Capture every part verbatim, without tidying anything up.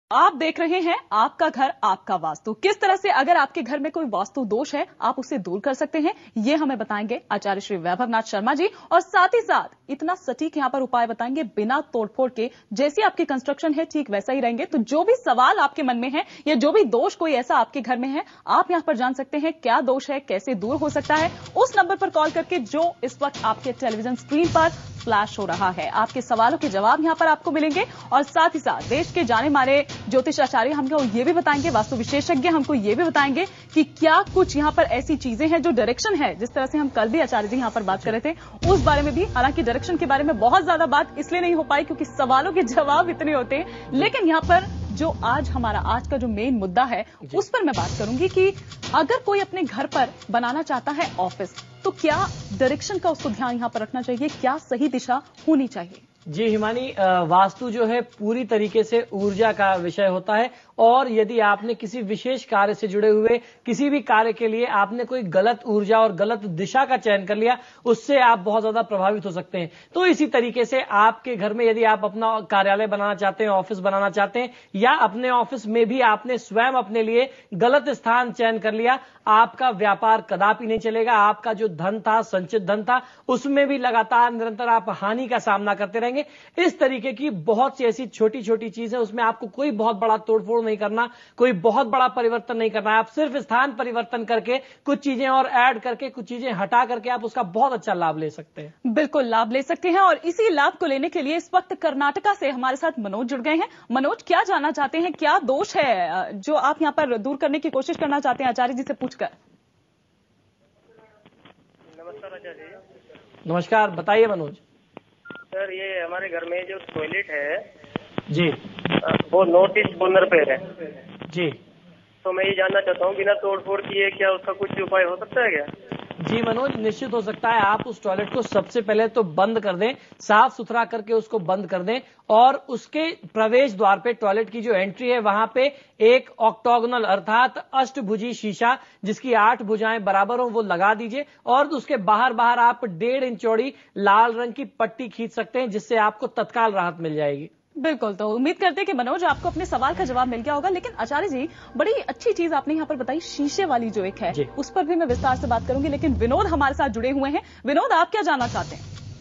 आप देख रहे हैं आपका घर आपका वास्तु। किस तरह से अगर आपके घर में कोई वास्तु दोष है आप उसे दूर कर सकते हैं, ये हमें बताएंगे आचार्य श्री वैभव नाथ शर्मा जी। और साथ ही साथ इतना सटीक यहाँ पर उपाय बताएंगे बिना तोड़फोड़ के, जैसी आपकी कंस्ट्रक्शन है ठीक वैसा ही रहेंगे। तो जो भी सवाल आपके मन में है या जो भी दोष कोई ऐसा आपके घर में है, आप यहाँ पर जान सकते हैं क्या दोष है, कैसे दूर हो सकता है, उस नंबर पर कॉल करके जो इस वक्त आपके टेलीविजन स्क्रीन पर फ्लैश हो रहा है। आपके सवालों के जवाब यहाँ पर आपको मिलेंगे और साथ ही साथ देश के जाने माने ज्योतिष आचार्य हमको ये भी बताएंगे, वास्तु विशेषज्ञ हमको ये भी बताएंगे कि क्या कुछ यहाँ पर ऐसी चीजें हैं जो डायरेक्शन है, जिस तरह से हम कल भी आचार्य जी यहाँ पर बात कर रहे थे उस बारे में भी। हालांकि डायरेक्शन के बारे में बहुत ज्यादा बात इसलिए नहीं हो पाई क्योंकि सवालों के जवाब इतने होते हैं, लेकिन यहाँ पर जो आज हमारा आज का जो मेन मुद्दा है उस पर मैं बात करूंगी कि अगर कोई अपने घर पर बनाना चाहता है ऑफिस, तो क्या डायरेक्शन का उसको ध्यान यहां पर रखना चाहिए, क्या सही दिशा होनी चाहिए? जी हिमानी, वास्तु जो है पूरी तरीके से ऊर्जा का विषय होता है और यदि आपने किसी विशेष कार्य से जुड़े हुए किसी भी कार्य के लिए आपने कोई गलत ऊर्जा और गलत दिशा का चयन कर लिया, उससे आप बहुत ज्यादा प्रभावित हो सकते हैं। तो इसी तरीके से आपके घर में यदि आप अपना कार्यालय बनाना चाहते हैं, ऑफिस बनाना चाहते हैं, या अपने ऑफिस में भी आपने स्वयं अपने लिए गलत स्थान चयन कर लिया, आपका व्यापार कदापि नहीं चलेगा। आपका जो धन था, संचित धन था, उसमें भी लगातार निरंतर आप हानि का सामना करते रहेंगे। इस तरीके की बहुत सी ऐसी छोटी छोटी चीजें, उसमें आपको कोई बहुत बड़ा तोड़फोड़ नहीं करना, कोई बहुत बड़ा परिवर्तन नहीं करना है। आप सिर्फ स्थान परिवर्तन करके कुछ चीजें और ऐड करके, कुछ चीजें हटा करके आप उसका बहुत अच्छा लाभ ले सकते हैं। बिल्कुल लाभ ले सकते हैं और इसी लाभ को लेने के लिए इस वक्त कर्नाटका से हमारे साथ मनोज जुड़ गए हैं। मनोज, क्या जानना चाहते हैं, क्या दोष है जो आप यहाँ पर दूर करने की कोशिश करना चाहते हैं आचार्य जी से पूछकर? नमस्कार आचार्य जी। नमस्कार, बताइए मनोज। सर, ये हमारे घर में जो टॉयलेट है जी, वो नॉर्थ ईस्ट कॉर्नर पे है जी। तो मैं ये जानना चाहता हूँ बिना तोड़फोड़ किए क्या उसका कुछ उपाय हो सकता है क्या? जी मनोज, निश्चित हो सकता है। आप उस टॉयलेट को सबसे पहले तो बंद कर दें, साफ सुथरा करके उसको बंद कर दें और उसके प्रवेश द्वार पे, टॉयलेट की जो एंट्री है वहां पे एक ऑक्टोगोनल अर्थात अष्टभुजी शीशा जिसकी आठ भुजाएं बराबर हो वो लगा दीजिए और उसके बाहर बाहर आप डेढ़ इंच चौड़ी लाल रंग की पट्टी खींच सकते हैं, जिससे आपको तत्काल राहत मिल जाएगी। बिल्कुल, तो उम्मीद करते हैं कि मनोज आपको अपने सवाल का जवाब मिल गया होगा। लेकिन आचार्य जी, बड़ी अच्छी चीज आपने यहाँ पर बताई, शीशे वाली जो एक है उस पर भी मैं विस्तार से बात करूंगी, लेकिन विनोद हमारे साथ जुड़े हुए हैं। विनोद, आप क्या जानना चाहते हैं?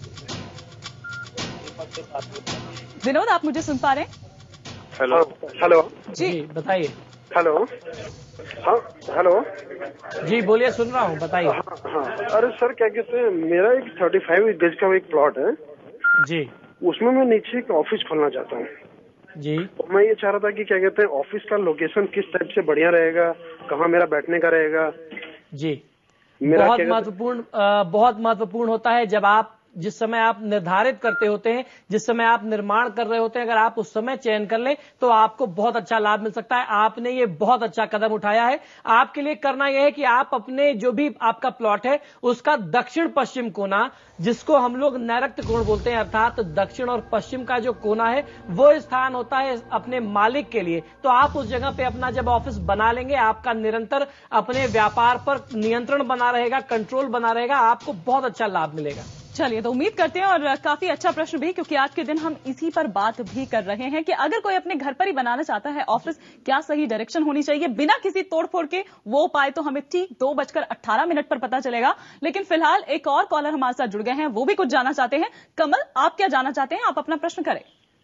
विनोद, आप मुझे सुन पा रहे हैं? हेलो हेलो जी, बताइए। हेलो, हाँ हेलो जी, बोलिए, सुन रहा हूँ, बताइए। हाँ हाँ, अरे सर, क्या कहते हैं, मेरा एक थर्टी फाइव गज का एक प्लॉट है जी, उसमें मैं नीचे एक ऑफिस खोलना चाहता हूँ जी। तो मैं ये चाह रहा था कि क्या कहते हैं ऑफिस का लोकेशन किस टाइप से बढ़िया रहेगा, कहाँ मेरा बैठने का रहेगा। जी, मेरा बहुत महत्वपूर्ण, बहुत महत्वपूर्ण होता है जब आप जिस समय आप निर्धारित करते होते हैं, जिस समय आप निर्माण कर रहे होते हैं, अगर आप उस समय चयन कर लें तो आपको बहुत अच्छा लाभ मिल सकता है। आपने ये बहुत अच्छा कदम उठाया है। आपके लिए करना यह है कि आप अपने जो भी आपका प्लॉट है उसका दक्षिण पश्चिम कोना, जिसको हम लोग नैऋत्य कोण बोलते हैं, अर्थात दक्षिण और पश्चिम का जो कोना है वो स्थान होता है अपने मालिक के लिए। तो आप उस जगह पे अपना जब ऑफिस बना लेंगे, आपका निरंतर अपने व्यापार पर नियंत्रण बना रहेगा, कंट्रोल बना रहेगा, आपको बहुत अच्छा लाभ मिलेगा। चलिए, तो उम्मीद करते हैं, और काफी अच्छा प्रश्न भी, क्योंकि आज के दिन हम इसी पर बात भी कर रहे हैं कि अगर कोई अपने घर पर ही बनाना चाहता है ऑफिस, क्या सही डायरेक्शन होनी चाहिए बिना किसी तोड़फोड़ के, वो उपाय तो हमें ठीक दो बजकर अट्ठारह मिनट पर पता चलेगा। लेकिन फिलहाल एक और कॉलर हमारे साथ जुड़ गए हैं, वो भी कुछ जानना चाहते हैं। कमल, आप क्या जानना चाहते हैं? आप अपना प्रश्न करें।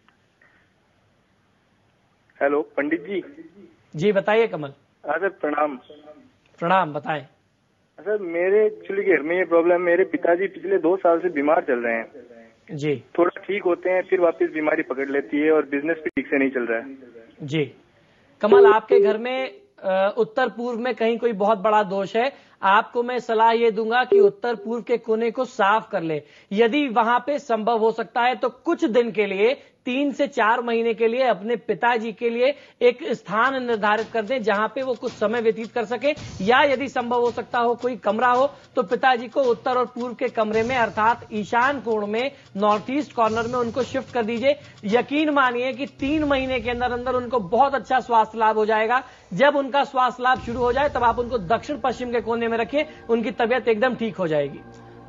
हेलो पंडित जी। जी, बताइए कमल। सर प्रणाम। प्रणाम, बताएं। सर, मेरे एक्चुअली घर में ये प्रॉब्लम, मेरे पिताजी पिछले दो साल से बीमार चल रहे हैं जी। थोड़ा ठीक होते हैं फिर वापस बीमारी पकड़ लेती है और बिजनेस भी ठीक से नहीं चल रहा है। जी कमल, आपके घर में उत्तर पूर्व में कहीं कोई बहुत बड़ा दोष है। आपको मैं सलाह ये दूंगा कि उत्तर पूर्व के कोने को साफ कर ले। यदि वहां पे संभव हो सकता है तो कुछ दिन के लिए, तीन से चार महीने के लिए अपने पिताजी के लिए एक स्थान निर्धारित कर दें जहां पे वो कुछ समय व्यतीत कर सके, या यदि संभव हो सकता हो कोई कमरा हो तो पिताजी को उत्तर और पूर्व के कमरे में, अर्थात ईशान कोण में, नॉर्थ ईस्ट कॉर्नर में उनको शिफ्ट कर दीजिए। यकीन मानिए कि तीन महीने के अंदर अंदर उनको बहुत अच्छा स्वास्थ्य लाभ हो जाएगा। जब उनका स्वास्थ्य लाभ शुरू हो जाए तब आप उनको दक्षिण पश्चिम के कोने में रखिए, उनकी तबियत एकदम ठीक हो जाएगी।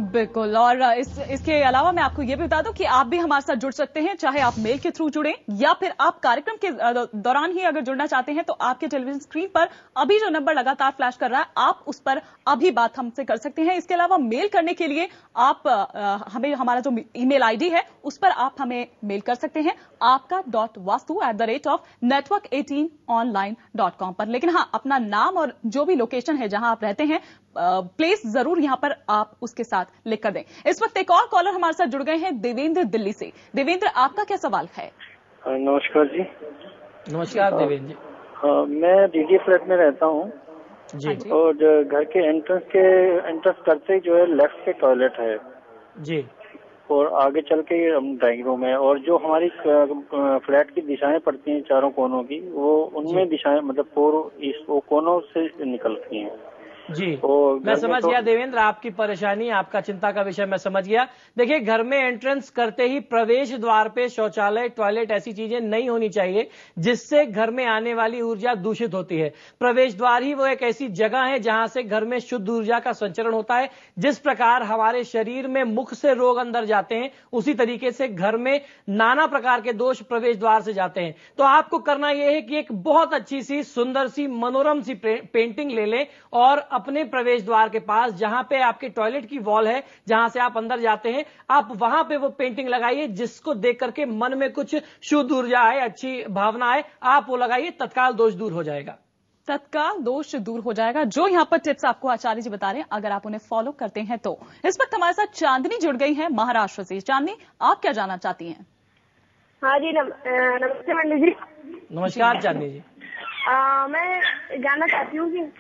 बिल्कुल। और इस इसके अलावा मैं आपको ये भी बता दूं कि आप भी हमारे साथ जुड़ सकते हैं, चाहे आप मेल के थ्रू जुड़ें या फिर आप कार्यक्रम के दौरान ही अगर जुड़ना चाहते हैं तो आपके टेलीविजन स्क्रीन पर अभी जो नंबर लगातार फ्लैश कर रहा है आप उस पर अभी बात हमसे कर सकते हैं। इसके अलावा मेल करने के लिए आप आ, हमें हमारा जो ईमेल आईडी है उस पर आप हमें मेल कर सकते हैं आपका dot vastu at the rate of network eighteen online dot com पर। लेकिन हाँ, अपना नाम और जो भी लोकेशन है जहां आप रहते हैं प्लेस जरूर यहां पर आप उसके साथ लिख कर दें। इस वक्त एक और कॉलर हमारे साथ जुड़ गए हैं, देवेंद्र दिल्ली से। देवेंद्र, आपका क्या सवाल है? नमस्कार जी। नमस्कार देवेंद्र जी। हाँ, मैं डीडी फ्लैट में रहता हूँ जी। और घर के एंट्रेंस के एंट्रेंस करते ही जो है लेफ्ट के टॉयलेट है जी, और आगे चल के हम ड्राइंग रूम है, और जो हमारी फ्लैट की दिशाएं पड़ती हैं चारों कोनों की, वो उनमें दिशाएं मतलब पूर्व ईस्ट वो कोनों से निकलती हैं जी। मैं समझ तो... गया देवेंद्र, आपकी परेशानी, आपका चिंता का विषय मैं समझ गया। देखिए, घर में एंट्रेंस करते ही प्रवेश द्वार पे शौचालय, टॉयलेट ऐसी चीजें नहीं होनी चाहिए जिससे घर में आने वाली ऊर्जा दूषित होती है। प्रवेश द्वार ही वो एक ऐसी जगह है जहां से घर में शुद्ध ऊर्जा का संचरण होता है। जिस प्रकार हमारे शरीर में मुख से रोग अंदर जाते हैं, उसी तरीके से घर में नाना प्रकार के दोष प्रवेश द्वार से जाते हैं। तो आपको करना यह है कि एक बहुत अच्छी सी, सुंदर सी, मनोरम सी पेंटिंग ले लें और अपने प्रवेश द्वार के पास जहां पे आपके टॉयलेट की वॉल है, जहां से आप अंदर जाते हैं, आप वहां पे वो पेंटिंग लगाइए जिसको देख करके मन में कुछ शुद्ध ऊर्जा आए, अच्छी भावना आए, आप वो लगाइए, तत्काल दोष दूर हो जाएगा। तत्काल दोष दूर हो जाएगा। जो यहाँ पर टिप्स आपको आचार्य जी बता रहे हैं, अगर आप उन्हें फॉलो करते हैं तो। इस वक्त हमारे साथ चांदनी जुड़ गई है महाराष्ट्र से। चांदनी, आप क्या जानना चाहती हैं? हाँ जी, नम, नमस्ते मंडली जी। नमस्कार चांदनी जी। आ, मैं जानना चाहती हूँ कि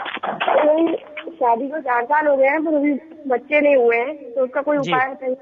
शादी को चार साल हो गए हैं पर अभी बच्चे नहीं हुए हैं, तो उसका कोई उपाय बताइए।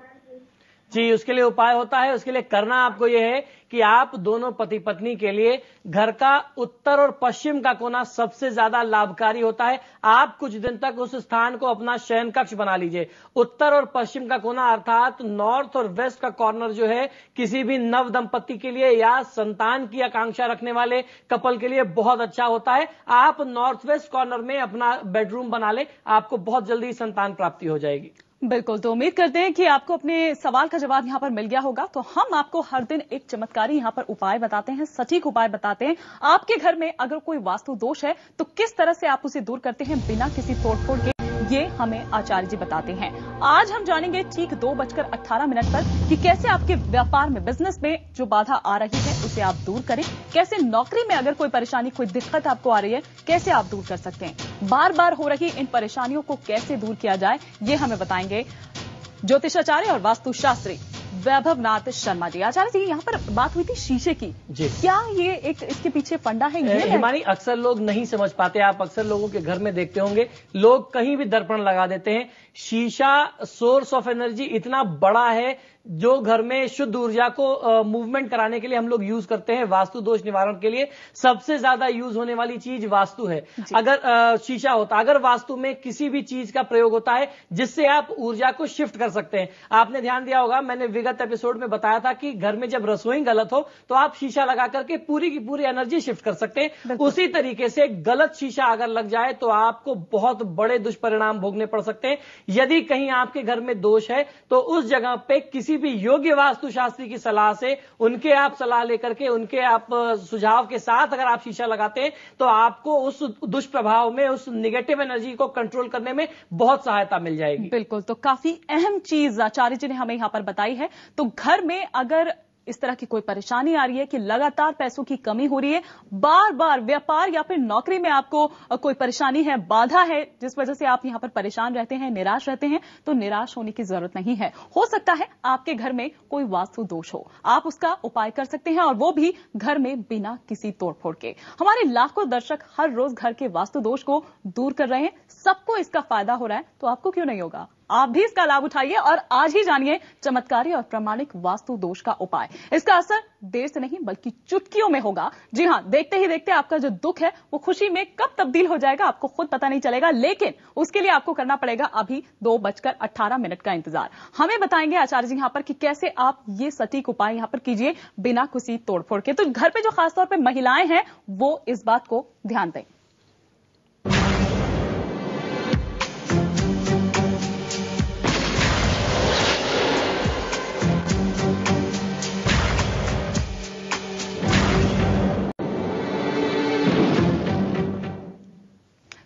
जी, उसके लिए उपाय होता है। उसके लिए करना आपको यह है कि आप दोनों पति पत्नी के लिए घर का उत्तर और पश्चिम का कोना सबसे ज्यादा लाभकारी होता है। आप कुछ दिन तक उस स्थान को अपना शयन कक्ष बना लीजिए। उत्तर और पश्चिम का कोना अर्थात नॉर्थ और वेस्ट का कॉर्नर जो है किसी भी नव दंपत्ति के लिए या संतान की आकांक्षा रखने वाले कपल के लिए बहुत अच्छा होता है। आप नॉर्थ वेस्ट कॉर्नर में अपना बेडरूम बना ले, आपको बहुत जल्दी संतान प्राप्ति हो जाएगी। बिल्कुल। तो उम्मीद करते हैं कि आपको अपने सवाल का जवाब यहाँ पर मिल गया होगा। तो हम आपको हर दिन एक चमत्कारी यहाँ पर उपाय बताते हैं, सटीक उपाय बताते हैं। आपके घर में अगर कोई वास्तु दोष है तो किस तरह से आप उसे दूर करते हैं बिना किसी तोड़फोड़ के, ये हमें आचार्य जी बताते हैं। आज हम जानेंगे ठीक दो बजकर अट्ठारह मिनट पर कि कैसे आपके व्यापार में, बिजनेस में जो बाधा आ रही है उसे आप दूर करें, कैसे नौकरी में अगर कोई परेशानी, कोई दिक्कत आपको आ रही है, कैसे आप दूर कर सकते हैं, बार बार हो रही इन परेशानियों को कैसे दूर किया जाए, ये हमें बताएंगे ज्योतिषाचार्य और वास्तुशास्त्री वैभव नाथ शर्मा जी। आचार्य जी, यहाँ पर बात हुई थी शीशे की जी, क्या ये एक इसके पीछे फंडा है? ये हिमानी, अक्सर लोग नहीं समझ पाते। आप अक्सर लोगों के घर में देखते होंगे, लोग कहीं भी दर्पण लगा देते हैं। शीशा सोर्स ऑफ एनर्जी इतना बड़ा है जो घर में शुद्ध ऊर्जा को मूवमेंट कराने के लिए हम लोग यूज करते हैं। वास्तु दोष निवारण के लिए सबसे ज्यादा यूज होने वाली चीज वास्तु है। अगर आ, शीशा होता, अगर वास्तु में किसी भी चीज का प्रयोग होता है जिससे आप ऊर्जा को शिफ्ट कर सकते हैं। आपने ध्यान दिया होगा, मैंने विगत एपिसोड में बताया था कि घर में जब रसोई गलत हो तो आप शीशा लगा करके पूरी की पूरी एनर्जी शिफ्ट कर सकते हैं। उसी तरीके से गलत शीशा अगर लग जाए तो आपको बहुत बड़े दुष्परिणाम भोगने पड़ सकते हैं। यदि कहीं आपके घर में दोष है तो उस जगह पे किसी भी योग्य वास्तुशास्त्री की सलाह से, उनके आप सलाह लेकर के, उनके आप सुझाव के साथ अगर आप शीशा लगाते हैं तो आपको उस दुष्प्रभाव में, उस निगेटिव एनर्जी को कंट्रोल करने में बहुत सहायता मिल जाएगी। बिल्कुल। तो काफी अहम चीज आचार्य जी ने हमें यहां पर बताई है। तो घर में अगर इस तरह की कोई परेशानी आ रही है कि लगातार पैसों की कमी हो रही है, बार बार व्यापार या फिर नौकरी में आपको कोई परेशानी है, बाधा है, जिस वजह से आप यहां पर परेशान रहते हैं, निराश रहते हैं, तो निराश होने की जरूरत नहीं है। हो सकता है आपके घर में कोई वास्तु दोष हो, आप उसका उपाय कर सकते हैं और वो भी घर में बिना किसी तोड़फोड़ के। हमारे लाखों दर्शक हर रोज घर के वास्तु दोष को दूर कर रहे हैं, सबको इसका फायदा हो रहा है, तो आपको क्यों नहीं होगा? आप भी इसका लाभ उठाइए और आज ही जानिए चमत्कारी और प्रामाणिक वास्तु दोष का उपाय। इसका असर देर से नहीं बल्कि चुटकियों में होगा। जी हां, देखते ही देखते आपका जो दुख है वो खुशी में कब तब्दील हो जाएगा आपको खुद पता नहीं चलेगा, लेकिन उसके लिए आपको करना पड़ेगा अभी दो बजकर अट्ठारह मिनट का इंतजार। हमें बताएंगे आचार्य जी यहां पर कि कैसे आप ये सटीक उपाय यहां पर कीजिए बिना किसी तोड़फोड़ के। तो घर पे जो खासतौर पर महिलाएं हैं वो इस बात को ध्यान दें।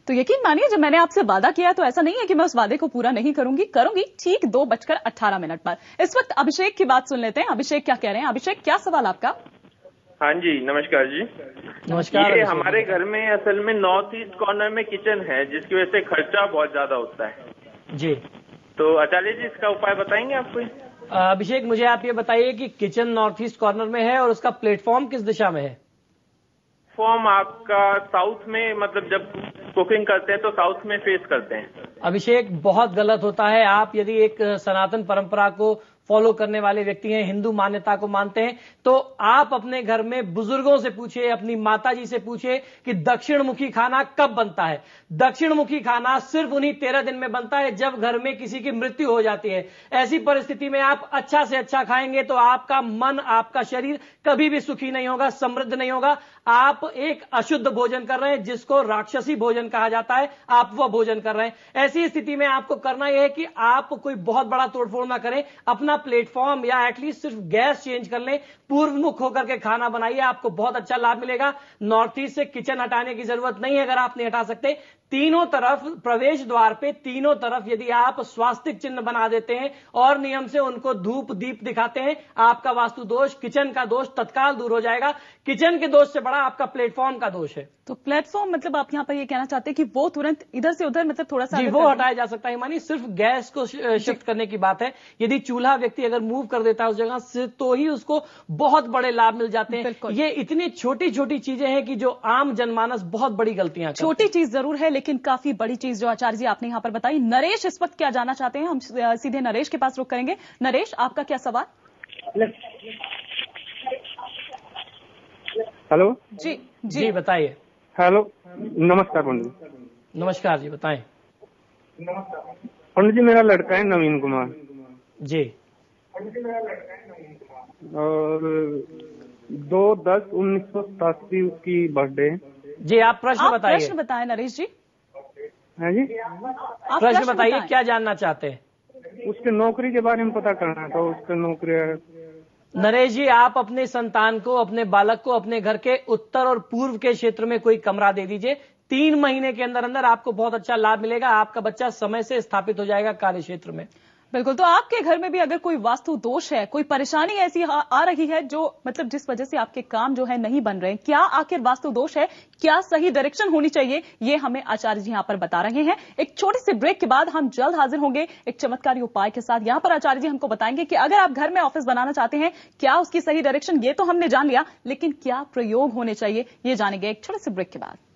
तो यकीन मानिए जब मैंने आपसे वादा किया तो ऐसा नहीं है कि मैं उस वादे को पूरा नहीं करूंगी करूंगी ठीक दो बजकर अट्ठारह मिनट पर। इस वक्त अभिषेक की बात सुन लेते हैं। अभिषेक क्या कह रहे हैं? अभिषेक, क्या सवाल आपका? हाँ जी, नमस्कार जी। नमस्कार। ये हमारे घर में असल में नॉर्थ ईस्ट कॉर्नर में किचन है, जिसकी वजह से खर्चा बहुत ज्यादा होता है जी। तो आचार्य जी इसका उपाय बताएंगे आप कोई? अभिषेक, मुझे आप ये बताइए कि किचन नॉर्थ ईस्ट कॉर्नर में है और उसका प्लेटफॉर्म किस दिशा में है? फॉर्म आपका साउथ में, मतलब जब कुकिंग करते हैं तो साउथ में फेस करते हैं। अभिषेक, बहुत गलत होता है। आप यदि एक सनातन परंपरा को फॉलो करने वाले व्यक्ति हैं, हिंदू मान्यता को मानते हैं, तो आप अपने घर में बुजुर्गों से पूछिए, अपनी माता जी से पूछिए कि दक्षिण मुखी खाना कब बनता है। दक्षिण मुखी खाना सिर्फ उन्हीं तेरह दिन में बनता है जब घर में किसी की मृत्यु हो जाती है। ऐसी परिस्थिति में आप अच्छा से अच्छा खाएंगे तो आपका मन, आपका शरीर कभी भी सुखी नहीं होगा, समृद्ध नहीं होगा। आप एक अशुद्ध भोजन कर रहे हैं, जिसको राक्षसी भोजन कहा जाता है, आप वह भोजन कर रहे हैं। ऐसी स्थिति में आपको करना यह है कि आप कोई बहुत बड़ा तोड़फोड़ ना करें, अपना प्लेटफॉर्म या एटलीस्ट सिर्फ गैस चेंज कर लें, पूर्व मुख होकर के खाना बनाइए, आपको बहुत अच्छा लाभ मिलेगा। नॉर्थ ईस्ट से किचन हटाने की जरूरत नहीं है अगर आप नहीं हटा सकते। तीनों तरफ प्रवेश द्वार पे तीनों तरफ यदि आप स्वास्तिक चिन्ह बना देते हैं और नियम से उनको धूप दीप दिखाते हैं, आपका वास्तु दोष, किचन का दोष तत्काल दूर हो जाएगा। किचन के दोष से बड़ा आपका प्लेटफॉर्म का दोष है। तो प्लेटफॉर्म मतलब आप यहाँ पर ये कहना चाहते हैं कि वो तुरंत इधर से उधर, मतलब थोड़ा सा जी, वो हटाया जा सकता है। मानी सिर्फ गैस को शिफ्ट करने की बात है। यदि चूल्हा व्यक्ति अगर मूव कर देता है उस जगह से, तो ही उसको बहुत बड़े लाभ मिल जाते हैं। ये इतनी छोटी छोटी चीजें हैं कि जो आम जनमानस बहुत बड़ी गलतियां करते हैं। छोटी चीज जरूर है लेकिन काफी बड़ी चीज जो आचार्य जी आपने यहाँ पर बताई। नरेश इस वक्त क्या जानना चाहते हैं? हम सीधे नरेश के पास रुख करेंगे। नरेश, आपका क्या सवाल? हेलो जी जी, जी बताइए। हेलो, नमस्कार पंडित। नमस्कार जी, बताएं। पंडित जी, मेरा लड़का है नवीन कुमार जी, और दो दस उन्नीस सौ सतासी उसकी बर्थडे है। जी आप प्रश्न आप बताइए। प्रश्न बताएं नरेश जी। है जी, आप प्रश्न बताइए, बताएं। क्या जानना चाहते हैं? उसके नौकरी के बारे में पता करना था। उसका नौकरी नरेश जी, आप अपने संतान को, अपने बालक को अपने घर के उत्तर और पूर्व के क्षेत्र में कोई कमरा दे दीजिए। तीन महीने के अंदर अंदर आपको बहुत अच्छा लाभ मिलेगा। आपका बच्चा समय से स्थापित हो जाएगा कार्य क्षेत्र में। बिल्कुल। तो आपके घर में भी अगर कोई वास्तु दोष है, कोई परेशानी ऐसी आ, आ रही है जो मतलब जिस वजह से आपके काम जो है नहीं बन रहे हैं, क्या आखिर वास्तु दोष है? क्या सही डायरेक्शन होनी चाहिए? ये हमें आचार्य जी यहाँ पर बता रहे हैं। एक छोटे से ब्रेक के बाद हम जल्द हाजिर होंगे एक चमत्कारी उपाय के साथ। यहाँ पर आचार्य जी हमको बताएंगे कि अगर आप घर में ऑफिस बनाना चाहते हैं, क्या उसकी सही डायरेक्शन, ये तो हमने जान लिया, लेकिन क्या प्रयोग होने चाहिए, ये जानेंगे एक छोटे से ब्रेक के बाद।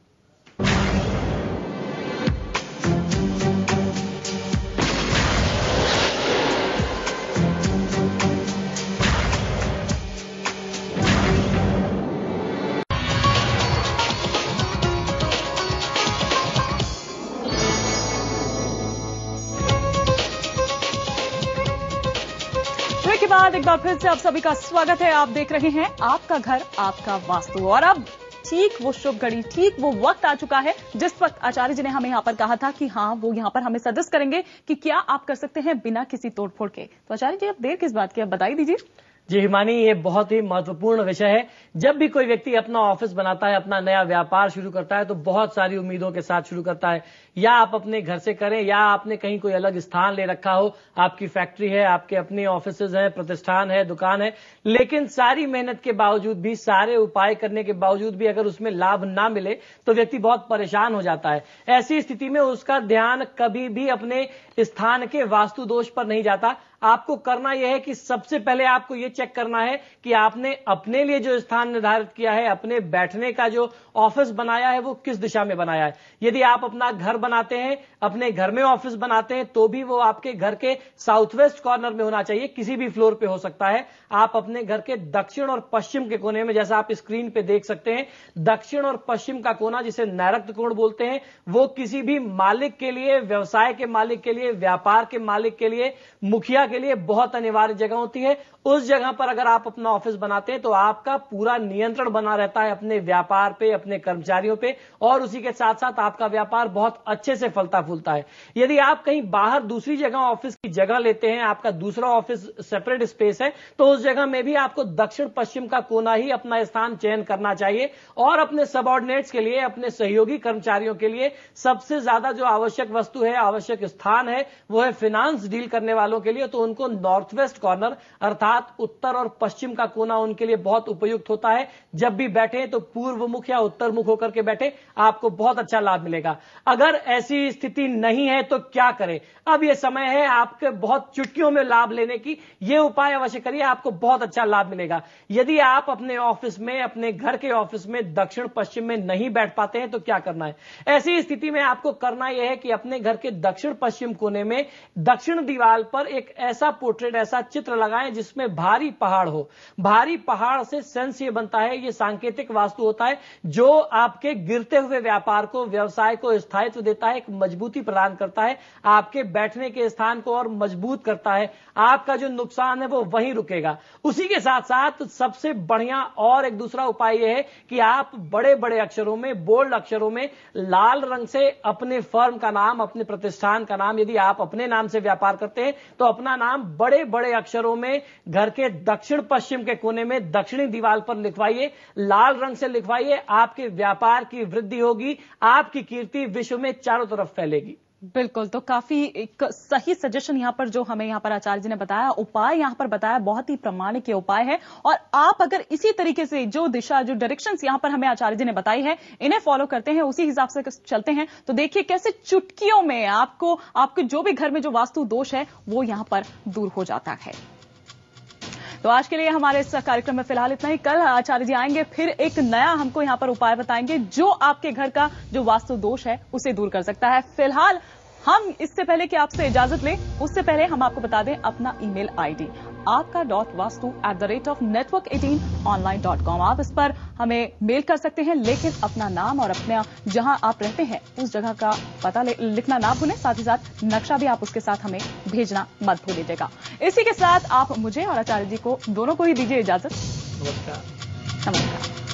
के बाद एक बार फिर से आप सभी का स्वागत है। आप देख रहे हैं आपका घर आपका वास्तु, और अब ठीक वो शुभ घड़ी, ठीक वो वक्त आ चुका है जिस वक्त आचार्य जी ने हमें यहाँ पर कहा था कि हाँ, वो यहाँ पर हमें सजेस्ट करेंगे कि क्या आप कर सकते हैं बिना किसी तोड़फोड़ के। तो आचार्य जी, अब देर किस बात की, अब बताई दीजिए। जी हिमानी, ये बहुत ही महत्वपूर्ण विषय है। जब भी कोई व्यक्ति अपना ऑफिस बनाता है, अपना नया व्यापार शुरू करता है, तो बहुत सारी उम्मीदों के साथ शुरू करता है। या आप अपने घर से करें या आपने कहीं कोई अलग स्थान ले रखा हो, आपकी फैक्ट्री है, आपके अपने ऑफिसेज हैं, प्रतिष्ठान है, दुकान है, लेकिन सारी मेहनत के बावजूद भी, सारे उपाय करने के बावजूद भी अगर उसमें लाभ ना मिले तो व्यक्ति बहुत परेशान हो जाता है। ऐसी स्थिति में उसका ध्यान कभी भी अपने स्थान के वास्तु दोष पर नहीं जाता। आपको करना यह है कि सबसे पहले आपको यह चेक करना है कि आपने अपने लिए जो स्थान निर्धारित किया है, अपने बैठने का जो ऑफिस बनाया है, वो किस दिशा में बनाया है। यदि आप अपना घर बनाते हैं, अपने घर में ऑफिस बनाते हैं, तो भी वो आपके घर के साउथ वेस्ट कॉर्नर में होना चाहिए, किसी भी फ्लोर पे हो सकता है। आप अपने घर के दक्षिण और पश्चिम के कोने में, जैसा आप स्क्रीन पे देख सकते हैं, दक्षिण और पश्चिम का कोना जिसे नैऋत्य कोण बोलते हैं, वो किसी भी मालिक के लिए, व्यवसाय के मालिक के लिए, व्यापार के मालिक के लिए, मुखिया के लिए बहुत अनिवार्य जगह होती है। उस जगह पर अगर आप अपना ऑफिस बनाते हैं तो आपका पूरा नियंत्रण बना रहता है अपने व्यापार पे, अपने कर्मचारियों पे, और उसी के साथ साथ आपका व्यापार बहुत अच्छे से फलता फूलता है। यदि आप कहीं बाहर दूसरी जगह ऑफिस की जगह लेते हैं, आपका दूसरा ऑफिस सेपरेट स्पेस है, तो उस जगह में भी आपको दक्षिण पश्चिम का कोना ही अपना स्थान चयन करना चाहिए। और अपने सबऑर्डिनेट्स के लिए, अपने सहयोगी कर्मचारियों के लिए सबसे ज्यादा जो आवश्यक वस्तु है, आवश्यक स्थान है, वो है फाइनेंस डील करने वालों के लिए। तो उनको नॉर्थ वेस्ट कॉर्नर अर्थात उत्तर और पश्चिम का कोना उनके लिए बहुत उपयुक्त होता है। जब भी बैठे तो पूर्व मुख या उत्तर मुख होकर के बैठे, आपको बहुत अच्छा लाभ मिलेगा। अगर ऐसी स्थिति नहीं है तो क्या करें? अब यह समय है आपके बहुत चुटकियों में लाभ लेने की। यह उपाय अवश्य करिए, आपको बहुत अच्छा लाभ मिलेगा। यदि आप अपने ऑफिस में, अपने घर के ऑफिस में दक्षिण पश्चिम में नहीं बैठ पाते हैं तो क्या करना है? ऐसी स्थिति में आपको करना यह है कि अपने घर के दक्षिण पश्चिम कोने में दक्षिण दीवार पर एक ऐसा पोर्ट्रेट, ऐसा चित्र लगाएं जिसमें भारी पहाड़ हो। भारी पहाड़ से सेंस ये बनता है, ये सांकेतिक वास्तु होता है जो आपके गिरते हुए व्यापार को, व्यवसाय को स्थायित्व देता है, एक मजबूती प्रदान करता है, आपके बैठने के स्थान को और मजबूत करता है। आपका जो नुकसान है वो वहीं रुकेगा। उसी के साथ साथ सबसे बढ़िया और एक दूसरा उपाय यह है कि आप बड़े बड़े अक्षरों में, बोल्ड अक्षरों में लाल रंग से अपने फर्म का नाम, अपने प्रतिष्ठान का नाम, यदि आप अपने नाम से व्यापार करते हैं तो अपना नाम बड़े बड़े अक्षरों में घर के दक्षिण पश्चिम के कोने में दक्षिणी दीवार पर लिखवाइए, लाल रंग से लिखवाइए। आपके व्यापार की वृद्धि होगी, आपकी कीर्ति विश्व में चारों तरफ फैलेगी। बिल्कुल, तो काफी एक सही सजेशन यहाँ पर जो हमें यहाँ पर आचार्य जी ने बताया, उपाय यहाँ पर बताया, बहुत ही प्रामाणिक ये उपाय है। और आप अगर इसी तरीके से जो दिशा, जो डायरेक्शंस यहाँ पर हमें आचार्य जी ने बताई है, इन्हें फॉलो करते हैं, उसी हिसाब से चलते हैं, तो देखिए कैसे चुटकियों में आपको, आपके जो भी घर में जो वास्तु दोष है वो यहाँ पर दूर हो जाता है। तो आज के लिए हमारे इस कार्यक्रम में फिलहाल इतना ही। कल आचार्य जी आएंगे, फिर एक नया हमको यहाँ पर उपाय बताएंगे जो आपके घर का जो वास्तु दोष है उसे दूर कर सकता है। फिलहाल हम इससे पहले कि आपसे इजाजत लें, उससे पहले हम आपको बता दें अपना ईमेल आईडी आपका dot vastu at the rate of network eighteen online dot com. आप इस पर हमें मेल कर सकते हैं, लेकिन अपना नाम और अपना जहां आप रहते हैं उस जगह का पता लिखना ना भूलें। साथ ही साथ नक्शा भी आप उसके साथ हमें भेजना मत भूलिएगा। इसी के साथ आप मुझे और आचार्य जी को दोनों को ही दीजिए इजाजत। नमस्कार। नमस्कार।